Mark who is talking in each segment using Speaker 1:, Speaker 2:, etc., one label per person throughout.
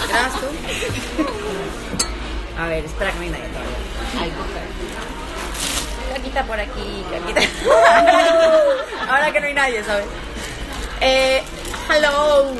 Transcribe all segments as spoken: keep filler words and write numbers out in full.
Speaker 1: ¿Grabas tú? A ver, espera que no hay nadie todavía. Ay, Caquita por aquí, Caquita. Ahora que no hay nadie, ¿sabes? Eh, hello.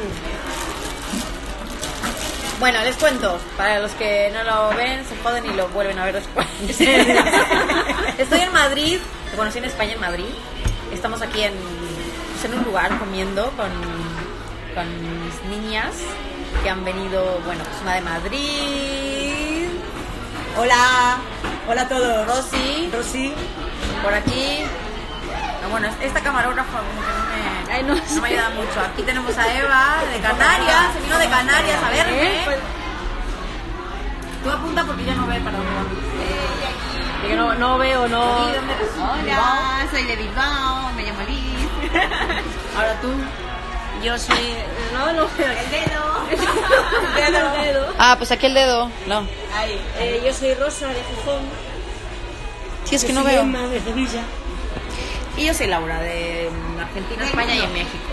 Speaker 1: Bueno, les cuento. Para los que no lo ven, se joden y lo vuelven a ver después. Estoy en Madrid. Bueno, estoy en España, en Madrid. Estamos aquí en, en un lugar comiendo con, con mis niñas que han venido, bueno, pues una de Madrid.
Speaker 2: Hola, hola a todos.
Speaker 1: Rosy.
Speaker 2: Rosy.
Speaker 1: Por aquí. Bueno, esta camarógrafa como que no me,
Speaker 3: Ay, no,
Speaker 1: no me ayuda mucho. Aquí tenemos a Eva de Canarias. Se vino de Canarias a verme.
Speaker 3: ¿Eh? Pues...
Speaker 1: Tú apunta porque yo no veo para dónde vamos.
Speaker 3: Yo no, no veo, no...
Speaker 1: ¿Y dónde eres?
Speaker 4: Hola, soy de Bilbao, me llamo Liz.
Speaker 1: Ahora tú.
Speaker 3: Yo soy... No, no veo.
Speaker 4: El dedo.
Speaker 3: El dedo.
Speaker 1: Ah, pues aquí el dedo. No.
Speaker 4: Ahí.
Speaker 3: Eh, yo soy Rosa de Gijón.
Speaker 1: Sí, es que no veo.
Speaker 2: De Sevilla.
Speaker 1: Y yo soy Laura de Argentina, España y en México.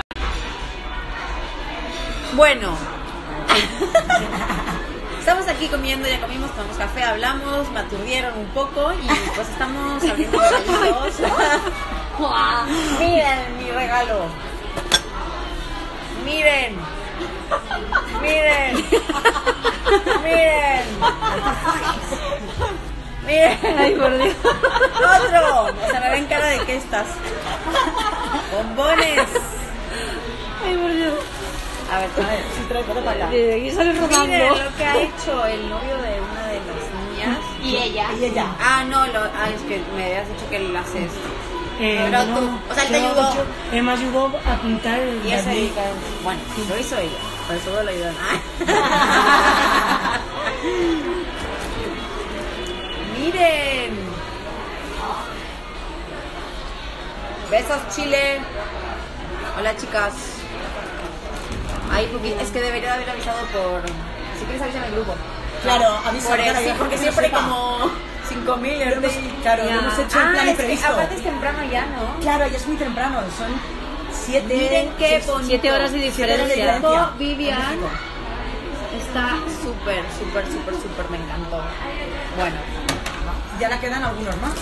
Speaker 1: Bueno. Estamos aquí comiendo, ya comimos, tomamos café, hablamos, me aturdieron un poco y pues estamos abriendo regalitos. Miren mi regalo. Miren. Miren. Miren. Miren.
Speaker 3: Ay, por Dios.
Speaker 1: Otro. O sea, me ven cara de que estás. Bombones.
Speaker 3: Ay, por Dios.
Speaker 1: A ver, a ver, si traigo para acá.
Speaker 3: De aquí sale rodando.
Speaker 1: Miren lo que ha hecho el novio de una de las niñas.
Speaker 4: Y ella.
Speaker 2: Y ella.
Speaker 1: Ah, no, lo, ah, es que me habías dicho que lo haces.
Speaker 2: Eh,
Speaker 1: Pero
Speaker 2: no,
Speaker 1: tú, o sea, él te
Speaker 2: yo-
Speaker 1: ayudó.
Speaker 2: yo- Él me ayudó a pintar el
Speaker 1: Y ese,
Speaker 2: jardín.
Speaker 1: bueno, lo hizo ella. Por eso lo ayudó. Miren. Besos, Chile. Hola, chicas. Ahí, porque es que debería haber avisado por... Si quieres avisar en el grupo.
Speaker 2: Claro, avisa,
Speaker 1: Por
Speaker 2: claro,
Speaker 1: eso,
Speaker 2: ya,
Speaker 1: porque
Speaker 2: que
Speaker 1: siempre
Speaker 2: sepa.
Speaker 1: como cinco mil
Speaker 2: Lo hemos- Claro, lo hemos hecho en
Speaker 1: Ah,
Speaker 2: plan
Speaker 1: es que
Speaker 2: imprevisto.
Speaker 1: aparte es temprano ya, ¿no?
Speaker 2: Claro, ya es muy temprano, son siete...
Speaker 1: Miren qué
Speaker 2: seis-
Speaker 1: bonito.
Speaker 3: Siete horas de
Speaker 2: siete horas de
Speaker 3: diferencia.
Speaker 2: diferencia.
Speaker 1: Vivian.
Speaker 2: En México.
Speaker 1: Está súper, súper, súper, súper, me encantó. Bueno,
Speaker 2: Ya le quedan algunos más.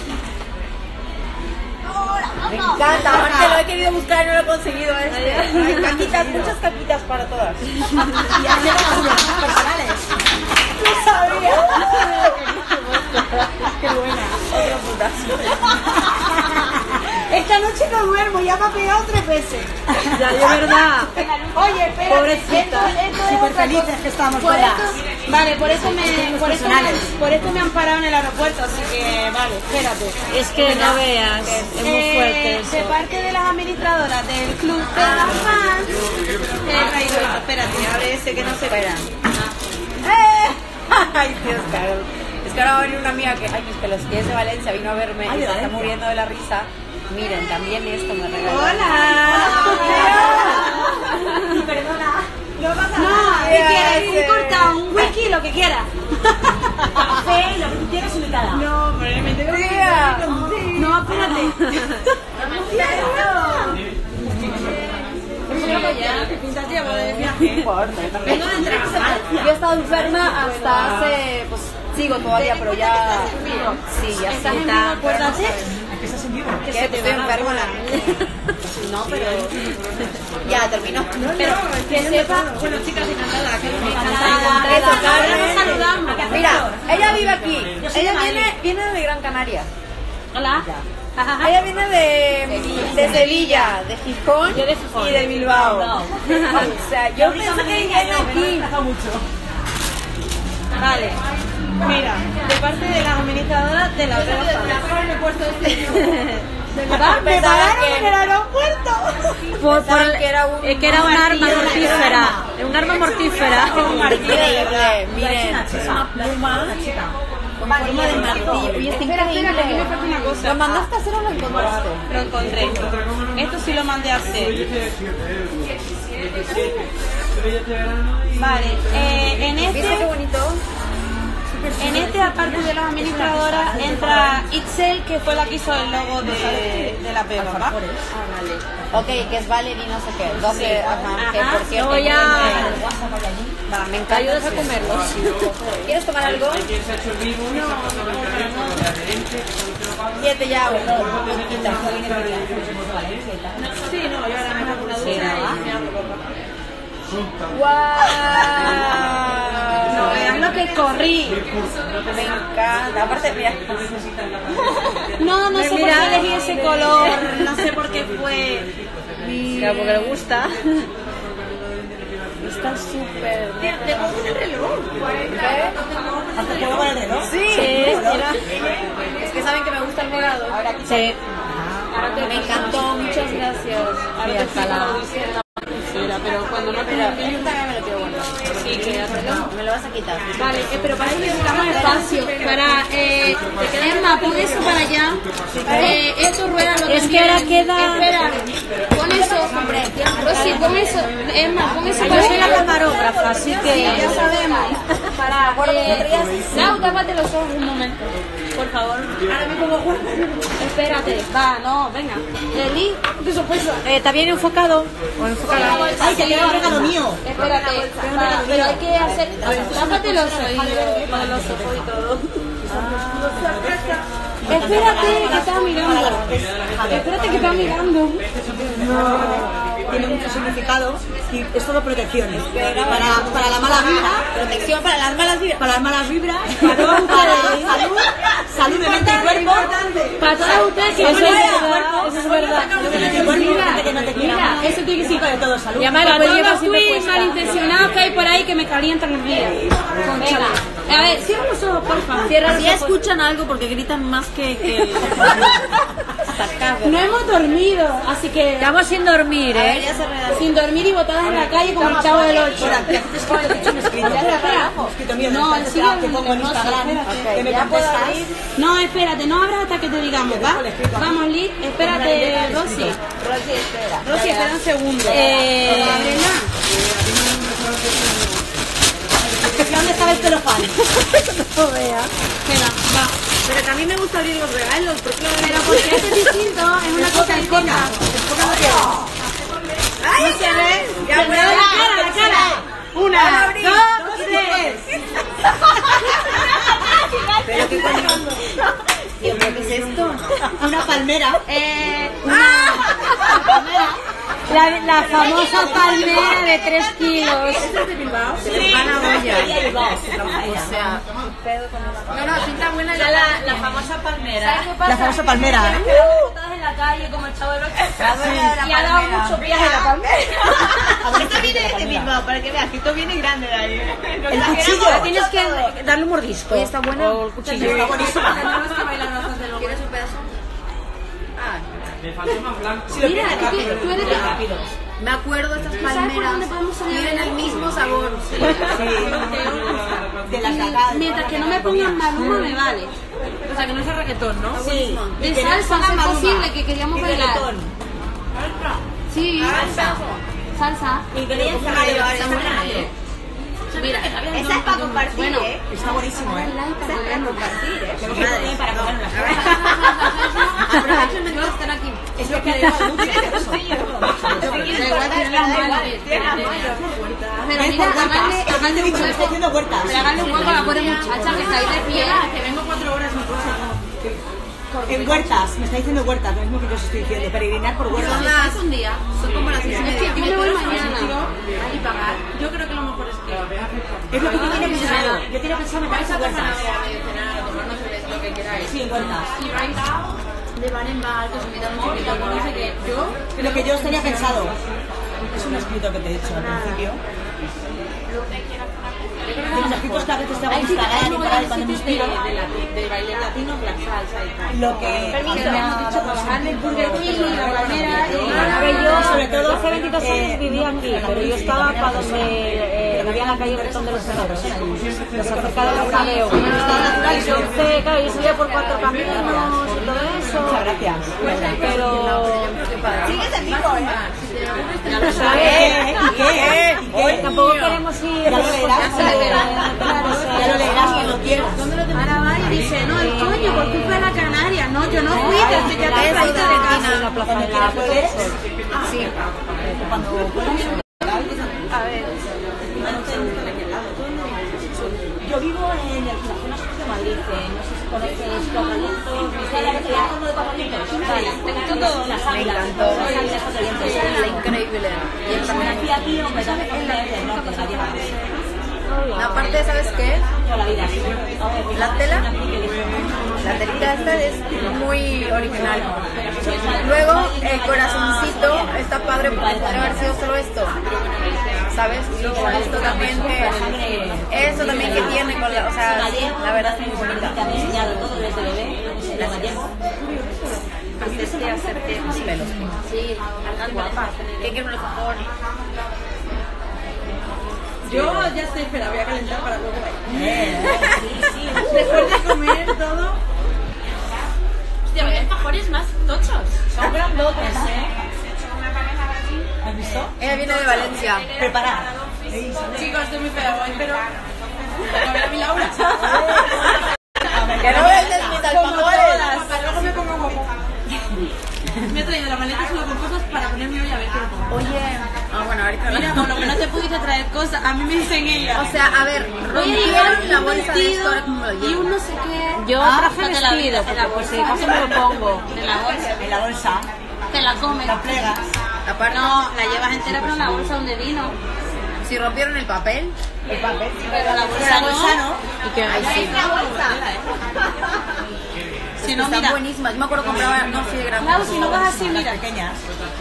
Speaker 1: me encanta. Aparte lo he querido buscar y no lo he conseguido. Este. Ay, caquitas, muchas caquitas para todas.
Speaker 2: Y ya llegan algunos más personales.
Speaker 1: No sabía. Qué buena. Otro putazo.
Speaker 2: Esta noche no duermo, ya me ha pegado tres veces.
Speaker 3: Ya, de verdad.
Speaker 4: Oye, espera.
Speaker 3: Pobrecita.
Speaker 2: Súper felices que estamos
Speaker 4: Por
Speaker 2: todas.
Speaker 4: esto, vale, por eso me, por esto,
Speaker 2: personales.
Speaker 4: por esto me han parado en el aeropuerto, así que vale, espérate.
Speaker 3: Es que no veas. Es muy
Speaker 4: Eh,
Speaker 3: fuerte
Speaker 4: de
Speaker 3: eso.
Speaker 4: parte de las administradoras del club de las fans, he traído esto. Espérate, a ver ese que no se
Speaker 1: Espera. ¡Eh! Ay, Dios, Carol. Es que ahora va a venir una amiga que, ay, mis pelos, que es de Valencia, vino a verme
Speaker 2: Ay,
Speaker 1: y
Speaker 2: de
Speaker 1: se está
Speaker 2: Valencia.
Speaker 1: muriendo de la risa. Miren, también esto me regaló.
Speaker 4: ¡Hola!
Speaker 2: Perdona.
Speaker 4: No pasa nada. ¿Qué quieres? Un cortado, un whisky, lo que quieras.
Speaker 2: Café, lo que tú quieras invitada.
Speaker 4: No, pero me tengo que
Speaker 1: Tía.
Speaker 4: No, espérate.
Speaker 1: Vengo de trabajar. Yo he estado enferma hasta hace, pues sigo todavía, pero ya. Sí, ya
Speaker 4: ¿Estás
Speaker 1: sí.
Speaker 4: en vivo? Acuérdate.
Speaker 2: ¿A qué estás en vivo?
Speaker 1: ¿Qué? Estoy enferma. No, pero. Ya, terminó.
Speaker 4: Pero que sepa, bueno chicas, encantada, que me
Speaker 1: Encantada.
Speaker 4: encanta. Ahora nos saludamos.
Speaker 1: Mira, ella vive aquí. Ella viene, viene de Gran Canaria.
Speaker 4: Hola.
Speaker 1: Ella viene de, de Sevilla, de Gijón,
Speaker 3: Yo de Gijón.
Speaker 1: y de Bilbao. O sea, yo pensé que viene aquí.
Speaker 4: Vale. Mira, de parte de las administradoras de la Prueba
Speaker 1: Me pararon
Speaker 4: en el aeropuerto.
Speaker 3: Por, por
Speaker 1: Pensaban
Speaker 3: el-
Speaker 1: que era un-
Speaker 3: es que era un arma mortífera. Un arma mortífera.
Speaker 1: Increíble, miren, es una pluma con forma de martillo. Y está increíble.
Speaker 4: Aquí me falta una cosa.
Speaker 1: ¿Lo mandaste a hacer o lo encontraste?
Speaker 4: Lo encontré. Esto sí lo mandé a hacer. Vale, eh, en
Speaker 1: ¿Viste qué
Speaker 4: este,
Speaker 1: bonito?
Speaker 4: en este aparte de las administradoras entra Itzel, que fue la que hizo el logo de, de la Peba, ¿va?
Speaker 1: Ah, vale. Ok, que es Valerie no sé qué. doce, ajá, que
Speaker 4: Ajá.
Speaker 1: por cierto.
Speaker 3: Luego ya-
Speaker 1: el WhatsApp hay allí.
Speaker 4: Va.
Speaker 1: encanta.
Speaker 3: Ayudas a comerlos.
Speaker 1: ¿Quieres tomar algo? No, siete ya.
Speaker 4: Sí, no, yo ahora me hago una ducha y me hago ropa.
Speaker 1: ¡Guau!
Speaker 4: No vean lo que corrí.
Speaker 1: Me encanta. Aparte, mira.
Speaker 4: No, no sé por qué elegí ese color, no sé por qué fue.
Speaker 3: Mira, porque le gusta.
Speaker 1: Está súper.
Speaker 4: Te pongo el reloj.
Speaker 2: ¿Hasta juego con el reloj?
Speaker 1: Sí, mira. Es que saben que me gusta el morado.
Speaker 3: Sí.
Speaker 1: Me encantó, muchas gracias.
Speaker 3: Sí, hasta la...
Speaker 4: Pero cuando no te
Speaker 1: Pero esta me lo quiero guardar.
Speaker 4: Sí, que
Speaker 1: Me lo vas a quitar.
Speaker 4: Vale, eh, pero para eso necesitamos espacio. Para, eh, Emma, pon eso para allá. Eh, esto rueda lo que
Speaker 3: Es que ahora queda...
Speaker 4: Espera, pon eso. Rosy, pon eso. Emma, pon eso
Speaker 3: Yo
Speaker 4: para
Speaker 3: soy la
Speaker 4: allá.
Speaker 3: camarógrafa, así que...
Speaker 4: Ya sabemos. Para, eh, Lau, tápate los ojos un momento. Por favor. Ahora me pongo Juan. Espérate. Va, no, venga. Eli, qué sorpresa.
Speaker 3: Eh, ¿Está bien enfocado? ¿O enfocado?
Speaker 2: ¡Ay, que tiene un regalo mío!
Speaker 4: Espérate, va, pero hay que hacer. Tápate los oídos, para los ojos y todo. Espérate, que está mirando. Espérate, que está mirando.
Speaker 2: Tiene mucho significado y es todo protecciones. Para, para la mala vibra,
Speaker 1: Protección para las malas vidas.
Speaker 2: para las malas vibras, para, para salud, salud de mente y cuerpo.
Speaker 4: Para todas ustedes que
Speaker 3: Eso
Speaker 4: no
Speaker 3: es
Speaker 4: vean.
Speaker 3: verdad, eso es verdad.
Speaker 2: Salud de mente y cuerpo, gente que no te quiera.
Speaker 4: Mira,
Speaker 2: Eso tiene que ser para todo, salud.
Speaker 3: Y además
Speaker 4: Para
Speaker 3: lo puedes
Speaker 4: todos
Speaker 3: llevar
Speaker 4: los
Speaker 3: siempre
Speaker 4: tweets
Speaker 3: puesta.
Speaker 4: malintencionados que hay por ahí que me calientan el día. Venga. A ver, cierra los ojos, porfa.
Speaker 3: Cierra los
Speaker 1: Ya
Speaker 3: ojos.
Speaker 1: escuchan algo porque gritan más que... que...
Speaker 4: No hemos dormido, así que
Speaker 3: Estamos sin dormir, ¿eh?
Speaker 1: Ya se redactó.
Speaker 4: sin dormir y botadas en la calle como el chavo del ocho.
Speaker 2: Escrito mío,
Speaker 4: No,
Speaker 2: no,
Speaker 4: sí,
Speaker 2: que pongo en
Speaker 4: no sé,
Speaker 2: Instagram,
Speaker 4: espérate.
Speaker 2: que me contestas.
Speaker 4: No, espérate, no abras hasta que te digamos, ¿va? Vamos, Liz, espérate, Rosy.
Speaker 1: Rosy, espera.
Speaker 4: Rosy, espera un segundo.
Speaker 3: Eh,
Speaker 4: Ábrela.
Speaker 2: ¿Dónde estaba el celofán?
Speaker 3: no vea.
Speaker 4: Espera, va.
Speaker 1: Pero que a mí me gusta abrir los regalos. Porque lo
Speaker 4: Pero porque este es distinto, es una cosa distinta.
Speaker 1: ¡Ay,
Speaker 4: No se ve.
Speaker 1: Ya
Speaker 4: Se ve
Speaker 1: puedo.
Speaker 4: la cara, la cara. Una,
Speaker 1: abrir.
Speaker 4: dos,
Speaker 1: Dos,
Speaker 4: tres.
Speaker 1: Pero qué coño. Dios mío, ¿qué es esto?
Speaker 2: Una palmera.
Speaker 4: Eh, una palmera.
Speaker 3: La, la famosa palmera de tres kilos.
Speaker 1: Se les va la olla. O sea, pedo con eso. No, no, pinta buena ya la, la famosa palmera.
Speaker 4: ¿Sabes qué pasa?
Speaker 2: La famosa palmera.
Speaker 4: Que las botadas en la calle como el chavo del ocho. Y ha dado mucho viaje a la palmera.
Speaker 1: Esto viene de Bilbao, para que veas que esto viene grande de ahí.
Speaker 2: El cuchillo.
Speaker 3: Tienes que darle un mordisco.
Speaker 1: Oye, está buena.
Speaker 3: O el cuchillo.
Speaker 2: Está buenísima.
Speaker 1: ¿Quieres un pedazo? Ah,
Speaker 4: Mira, tú, tú eres de rápidos.
Speaker 1: me acuerdo de estas
Speaker 4: ¿Sabes por
Speaker 1: palmeras.
Speaker 4: dónde podemos salir?
Speaker 1: Tienen el mismo sabor.
Speaker 2: De las de acá.
Speaker 4: Mientras que no me pongan Maluma me vale.
Speaker 3: O sea, que no es reggaetón, ¿no?
Speaker 2: Sí.
Speaker 4: De salsa, a ser posible, que queríamos bailar. Sí, salsa.
Speaker 2: Y quería encerrar de bar, está buena, ¿eh?
Speaker 1: Mira,
Speaker 2: Esa es para compartir,
Speaker 4: Bueno,
Speaker 2: ¿eh? Está buenísimo, ¿eh?
Speaker 4: Esa es para compartir, ¿eh?
Speaker 2: Madre, para comer unas
Speaker 1: aprovechen que están aquí.
Speaker 2: Es lo que le da mucho.
Speaker 4: Da igual, tiene las manos. Pero mira, haganle, haganle un
Speaker 2: Me está
Speaker 4: hueco.
Speaker 2: haciendo huertas.
Speaker 4: Pero haganle un hueco a la pobre muchacha que está ahí de pie.
Speaker 1: Que vengo cuatro horas en coche.
Speaker 2: En huertas, me está diciendo huertas, lo mismo que yo os estoy diciendo, peregrinar por huertas.
Speaker 1: Son las un día. Son como las seis y media.
Speaker 4: Yo me voy mañana.
Speaker 1: Y pagar. Yo creo que lo mejor es que...
Speaker 2: Es lo que yo tenía pensado. Yo tenía pensado meter en huertas.
Speaker 1: lo que queráis.
Speaker 2: Sí, en huertas.
Speaker 1: Y vais de bar en bar, que os invitan un chiquito, no sé qué. Yo...
Speaker 2: Lo que yo os tenía pensado. Es un escrito que te he hecho al principio. Los escritos que a veces te hago en Instagram y por ahí cuando me inspiro.
Speaker 1: de baile latino, la salsa y tal.
Speaker 2: Lo que
Speaker 4: Que me hemos dicho trabajarle el Burger King y la palmera y...
Speaker 3: A ver, yo
Speaker 2: sobre todo
Speaker 3: hace veintidós años
Speaker 2: eh,
Speaker 3: vivía aquí, pero yo estaba para donde eh, vivía en la calle Bretón de los Herreros, los acercados del jaleo. Entonces, claro, yo salía por cuatro caminos y todo eso.
Speaker 2: Muchas gracias.
Speaker 3: Pero...
Speaker 1: Sigues en vivo, ¿eh?
Speaker 3: Ya lo
Speaker 2: ¿Qué? ¿Y qué? ¿Y qué?
Speaker 3: Tampoco queremos ir...
Speaker 2: Ya lo leerás,
Speaker 3: Ya
Speaker 2: ya lo leerás cuando quieras.
Speaker 4: Ahora va y dice, no, el coño, por culpa de la Canaria. No, yo no fui, pero estoy ya
Speaker 3: Eso
Speaker 4: traída de
Speaker 3: en
Speaker 4: casa.
Speaker 3: la plaza
Speaker 2: Cuando
Speaker 3: de
Speaker 2: quieras
Speaker 3: la
Speaker 2: puedes.
Speaker 1: Sí.
Speaker 2: Cuando puedas.
Speaker 4: A ver.
Speaker 3: Madrid, eh, no sé si conoces Cuatro Vientos, ¿cómo de Cuatro Vientos? Vale,
Speaker 4: ¿Te gustó todo?
Speaker 3: las
Speaker 1: Me
Speaker 3: águilas,
Speaker 1: encantó.
Speaker 3: las águilas Cuatro Vientos.
Speaker 1: Es increíble. Y él
Speaker 3: Y
Speaker 1: también.
Speaker 3: nací aquí, hombre, también con la del norte, gallega.
Speaker 1: Aparte, ¿sabes qué?
Speaker 3: Toda la vida, sí.
Speaker 1: La tela, la telita esta es muy original. Luego, el corazoncito está padre porque podría haber sido solo esto, ¿sabes? Y luego esto también que, esto también que tiene con la, o sea, la verdad es muy bonita.
Speaker 3: Te han enseñado todo desde bebé, desde gallego.
Speaker 1: Antes de hacerte los pelos. Sí, tan guapa. ¿Qué quiero mejor?
Speaker 2: Yo ya estoy, espera, voy a calentar para luego ir.
Speaker 3: Eh, sí, sí.
Speaker 2: Después de comer todo.
Speaker 4: Hostia, hay alfajores más tochos.
Speaker 3: Son grandotes, ¿eh? ¿Has visto?
Speaker 1: Ella viene de Valencia.
Speaker 3: Preparad.
Speaker 2: Chicos, estoy muy fea hoy, pero. A ver a mi Laura.
Speaker 1: Que no vendes mis alfajores.
Speaker 2: Para luego me pongo guapo. Me he traído la maleta solo con cosas para ponerme hoy a ver qué lo pongo.
Speaker 1: Oye, ah, bueno, ahorita
Speaker 2: Mira, por lo que no te pudiste traer cosas, a mí me dicen ella.
Speaker 1: O sea, a ver, rompieron la bolsa de esto, ahora cómo me lo
Speaker 2: y
Speaker 1: llevo.
Speaker 2: un no sé qué.
Speaker 3: Yo
Speaker 2: Ah,
Speaker 3: traje
Speaker 2: sácala,
Speaker 3: vestido,
Speaker 2: en la
Speaker 3: porque por
Speaker 2: bolsa.
Speaker 3: si acaso me lo pongo.
Speaker 2: En la bolsa.
Speaker 3: En la bolsa.
Speaker 4: Te la comes.
Speaker 2: La plegas.
Speaker 1: Aparte,
Speaker 4: No, la llevas entera, pero en la bolsa donde vino.
Speaker 1: si rompieron el papel,
Speaker 2: El papel.
Speaker 4: Pero la
Speaker 2: Pero
Speaker 4: bolsa
Speaker 2: la
Speaker 4: no.
Speaker 2: bolsa no.
Speaker 1: y que ahí sí.
Speaker 2: Si
Speaker 1: Es
Speaker 2: no,
Speaker 1: que están
Speaker 2: mira.
Speaker 1: buenísimas. Yo me acuerdo que compraba, no sé, de grande.
Speaker 4: Clau, si no vas así, mira.
Speaker 2: Pequeñas.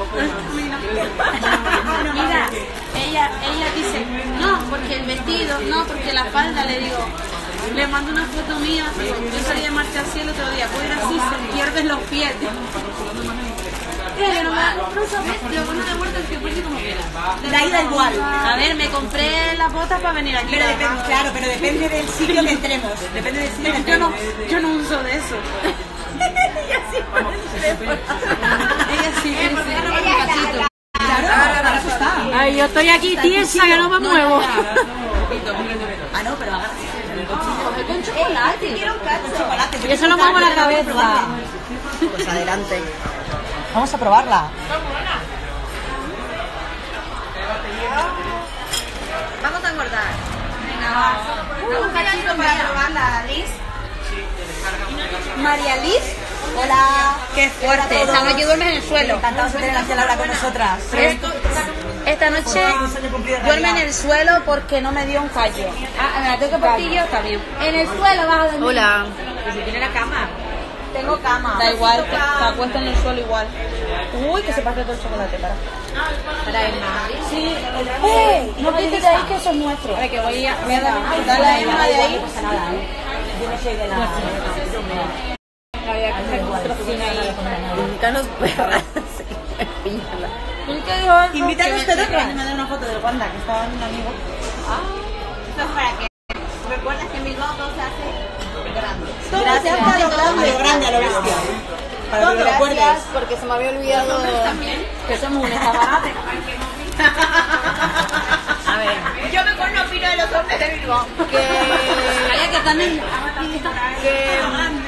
Speaker 4: Mira, ella, ella dice, no, porque el vestido, no, porque la falda, le digo, le mando una foto mía, yo salí de marcha así el otro día, puedo ir así, se pierden los pies. Mira, yo no me compro esos vestidos, bueno, de vuelta, es que por si como quieras.
Speaker 2: La ida igual.
Speaker 4: A ver, me compré las botas para venir aquí.
Speaker 2: Pero depende, claro, pero depende del sitio que entremos. Depende del sitio que
Speaker 4: Yo no,
Speaker 2: entremos.
Speaker 4: yo no uso de eso.
Speaker 1: Ella sí con el teléfono.
Speaker 4: Ella sí, sí, sí. Un cachito.
Speaker 2: Claro, para eso está.
Speaker 3: Ay, yo estoy aquí tiesa que no me muevo.
Speaker 2: Ah, no, pero haga
Speaker 4: Con chocolate.
Speaker 2: con chocolate.
Speaker 3: Yo se lo pongo en la cabeza.
Speaker 1: Pues adelante.
Speaker 2: Vamos a probarla.
Speaker 1: Vamos a engordar.
Speaker 4: Un cachito para probarla, Liz.
Speaker 2: María Liz. Hola. Qué fuerte.
Speaker 4: Esta noche duermes en el suelo.
Speaker 2: Encantados de tener aquí a Laura con nosotras.
Speaker 4: Esta noche duerme en el suelo porque no me dio un callo. Ah, me la tengo que partir yo, está bien. En el suelo vas a dormir.
Speaker 1: Hola.
Speaker 2: Si tiene la cama.
Speaker 3: Tengo cama.
Speaker 4: Da igual, te, te acuestas en el suelo igual. Uy, que se parte todo el chocolate, para.
Speaker 1: Para Emma.
Speaker 4: Sí. ¡Eh! No te quites ahí que eso es nuestro. A ver, que voy a... Voy a dar dale a Emma de ahí.
Speaker 3: No pasa nada, ¿eh? Yo no soy de la...
Speaker 1: Nunca nos perras.
Speaker 4: Nunca digo algo
Speaker 2: Invítanos
Speaker 4: que me-
Speaker 2: todos que me mandé una foto del Wanda, que estaba un amigo.
Speaker 5: Esto es para que recuerdes que en Bilbao todo se hace grande.
Speaker 2: Todo se hace a lo grande, a lo grande, a lo bestia. Para que lo recuerdes.
Speaker 1: Gracias, porque se me había olvidado.
Speaker 3: Que somos un escaparate.
Speaker 1: A ver,
Speaker 5: Yo mejor no opino de los hombres de Bilbao.
Speaker 1: que.
Speaker 4: Calla, que están en...
Speaker 1: que.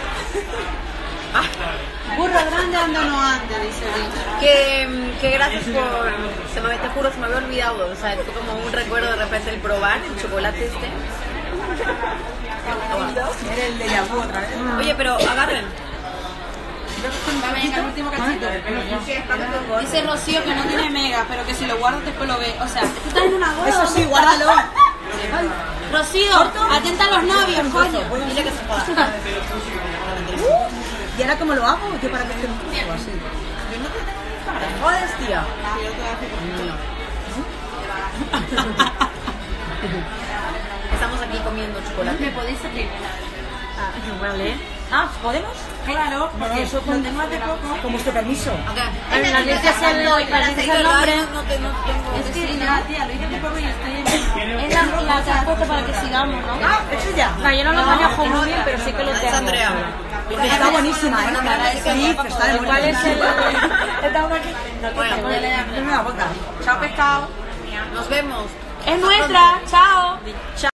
Speaker 4: Burro grande anda no anda, dice Liz.
Speaker 1: Que, que gracias por. Se me, te juro, se me había olvidado. O sea, fue como un recuerdo de repente el probar el chocolate este.
Speaker 2: Era el de Yabu otra vez.
Speaker 1: Oye, pero agarren.
Speaker 2: El último cachito.
Speaker 4: Dice Rocío que no tiene mega, pero que si lo guardas después lo ves. O sea, tú estás en una boda.
Speaker 2: Eso sí, guárdalo.
Speaker 4: Rocío, atenta a los novios, coño.
Speaker 1: Dile que se joda.
Speaker 2: ¿Y ahora cómo lo hago? Yo para que esté un poco así.
Speaker 1: Jodes, tía. Estamos aquí comiendo chocolate.
Speaker 4: ¿Me podéis servir?
Speaker 1: Vale.
Speaker 3: Ah, ¿podemos?
Speaker 2: Claro, porque eso continúa de poco. Con vuestro permiso.
Speaker 1: Okay.
Speaker 3: Las dices el, las dices el nombre.
Speaker 1: No, te, no tengo.
Speaker 4: Es que ya, tía, lo hice hace poco y estoy en... Es la, la que has puesto para que sigamos, ¿no?
Speaker 2: Ah, eso ya.
Speaker 3: No, yo no lo manejo muy bien, pero sí que lo
Speaker 1: Es
Speaker 3: tengo.
Speaker 1: Andrea.
Speaker 2: Porque está buenísima, ¿eh? Sí, que está de
Speaker 3: ¿Cuál es el...?
Speaker 2: Está una aquí.
Speaker 1: Bueno,
Speaker 2: Dame una boca.
Speaker 4: Chao, pescado.
Speaker 1: nos vemos.
Speaker 4: Es nuestra, chao.
Speaker 1: Chao.